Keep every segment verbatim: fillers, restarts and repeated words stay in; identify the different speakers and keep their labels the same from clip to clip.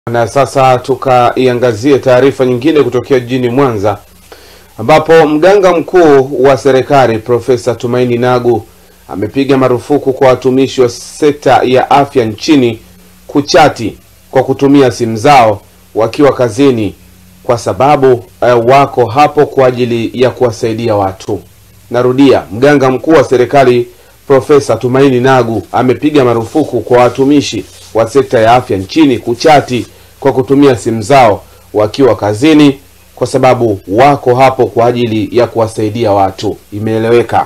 Speaker 1: Na sasa tukaiangazie taarifa nyingine kutokea jijini Mwanza, ambapo mganga mkuu wa serikali Profesa Tumaini Nagu amepiga marufuku kwa watumishi wa sekta ya afya nchini kuchati kwa kutumia simu zao wakiwa kazini, kwa sababu uh, wako hapo kwa ajili ya kuwasaidia watu. Narudia, mganga mkuu wa serikali Profesa Tumaini Nagu amepiga marufuku kwa watumishi wa sekta ya afya nchini kuchati kwa kutumia simu zao wakiwa kazini, kwa sababu wako hapo kwa ajili ya kuwasaidia watu. Imeeleweka.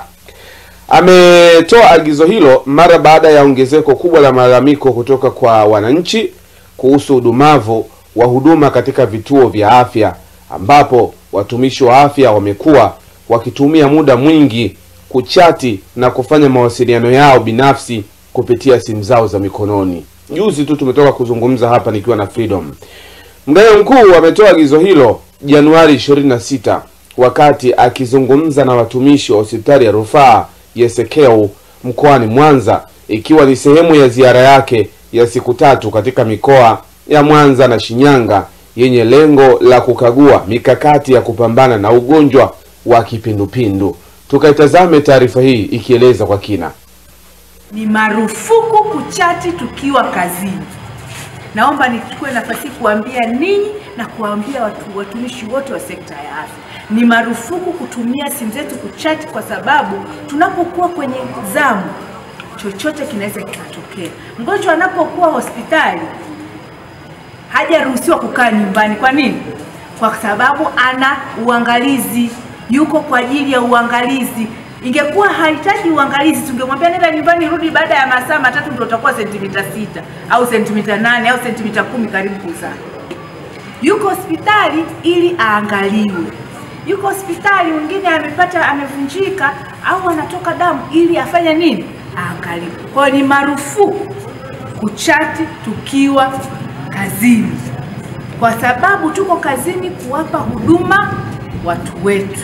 Speaker 1: Ametoa agizo hilo mara baada ya ongezeko kubwa la malalamiko kutoka kwa wananchi kuhusu udumavu wa huduma katika vituo vya afya, ambapo watumishi wa afya wamekuwa wakitumia muda mwingi kuchati na kufanya mawasiliano yao binafsi kupitia simu zao za mikononi. Juzi tu tumetoka kuzungumza hapa nikiwa na Freedom. Mganga mkuu ametoa agizo hilo Januari ishirini na sita wakati akizungumza na watumishi wa hospitali ya rufaa ya Sekeu mkoani Mwanza, ikiwa ni sehemu ya ziara yake ya siku tatu katika mikoa ya Mwanza na Shinyanga yenye lengo la kukagua mikakati ya kupambana na ugonjwa wa kipindupindu. Tukaitazame taarifa hii ikieleza kwa kina.
Speaker 2: Ni marufuku kuchati tukiwa kazini. Naomba nichukue nafasi kuambia ninyi na kuambia watu watumishi wote wa sekta ya afya. Ni marufuku kutumia simu zetu kuchati, kwa sababu tunapokuwa kwenye zamu chochote kinaweza kikatokea. Mgonjwa anapokuwa hospitali hajaruhusiwa kukaa nyumbani. Kwa nini? Kwa sababu ana uangalizi, yuko kwa ajili ya uangalizi. Ingekuwa hahitaji uangalizi, tungemwambia nenda nyumbani, rudi baada ya masaa matatu ndio utakuwa sentimita sita au sentimita nane au sentimita kumi karibu kuzaa. Yuko hospitali ili aangaliwe. Yuko hospitali, mwingine amepata amevunjika au anatoka damu, ili afanye nini? Aangaliwe. Kwa ni marufuku kuchati tukiwa kazini, kwa sababu tuko kazini kuwapa huduma watu wetu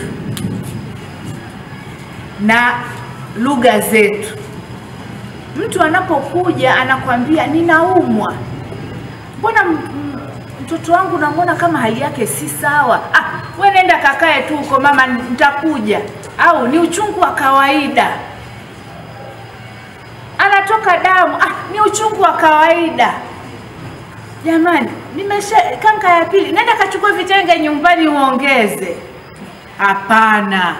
Speaker 2: na lugha zetu. Mtu anapokuja anakwambia ninaumwa, mbona mtoto wangu namuona kama hali yake si sawa, ah wewe nenda kakae tu huko mama nitakuja, au ni uchungu wa kawaida, anatoka damu, ah ni uchungu wa kawaida. Jamani, nimesha kanka ya pili, nenda kachukua vitenge nyumbani uongeze. Hapana.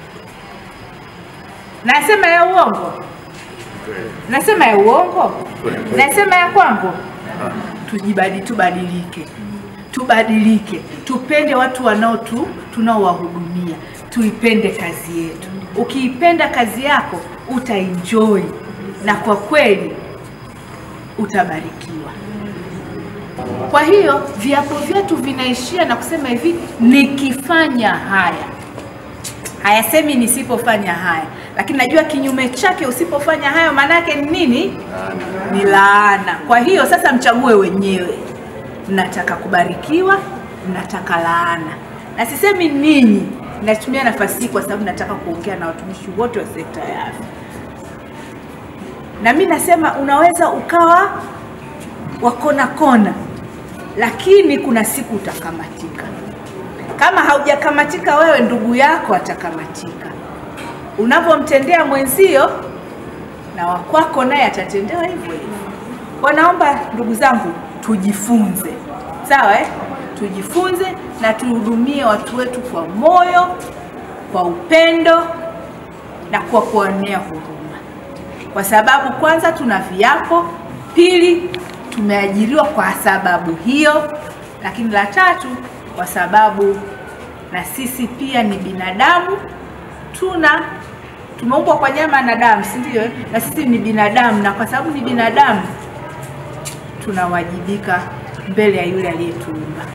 Speaker 2: Nasema ya uongo? Nasema ya uongo? Nasema ya kwangu? Tujibadi tubadilike. Tubadilike. Tupende watu wanao tu tunaowahudumia. Tuipende kazi yetu. Ukiipenda kazi yako utaenjoy, na kwa kweli utabarikiwa. Kwa hiyo viapo vyetu vinaishia na kusema hivi, nikifanya haya. Hayasemi nisipofanya haya. Lakini najua kinyume chake, usipofanya hayo manake ni nini? Ni laana. Kwa hiyo sasa mchague wenyewe. Nataka kubarikiwa, nataka laana. Na sisemi ninyi, natumia nafasi kwa sababu nataka kuongea na watumishi wote wa sekta ya afya. Na mimi nasema unaweza ukawa wakona kona, lakini kuna siku utakamatika. Kama haujakamatika wewe, ndugu yako atakamatika. Unapomtendea mwenzio, na wakwako naye atatendewa hivyo hivyo. Kwa naomba ndugu zangu tujifunze. Sawa eh? Tujifunze na tuhudumie watu wetu kwa moyo, kwa upendo na kwa kuonea huruma. Kwa sababu kwanza tuna viapo, pili tumeajiriwa kwa sababu hiyo, lakini la tatu kwa sababu na sisi pia ni binadamu. Tuna tumeumbwa kwa nyama na damu, si ndio? Na sisi ni binadamu, na kwa sababu ni binadamu tunawajibika mbele ya yule aliyetuumba.